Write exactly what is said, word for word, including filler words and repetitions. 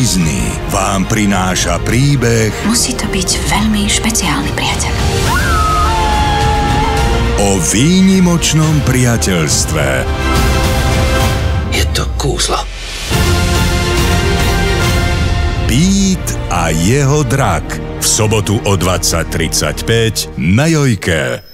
Disney vám prináša príbeh Musí to byť veľmi špeciálny priateľ. o výnimočnom priateľstve. Je to kúzlo. Pít a jeho drak. V sobotu o dvadsať tridsaťpäť na Jojke.